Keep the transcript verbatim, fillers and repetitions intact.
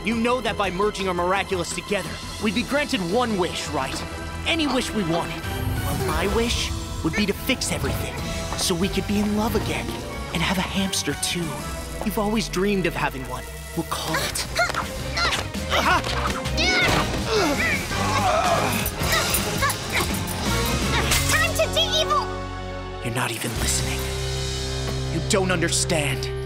You know that by merging our Miraculous together, we'd be granted one wish, right? Any wish we wanted. Well, my wish would be to fix everything, so we could be in love again, and have a hamster too. You've always dreamed of having one. We'll call it... Time to de-evil! You're not even listening. You don't understand.